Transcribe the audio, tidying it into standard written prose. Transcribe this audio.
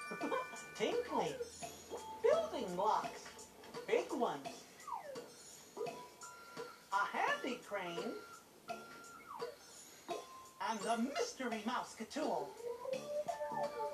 Tinkly. Building blocks. Big ones. A handy crane. And the mystery mouse-ketool.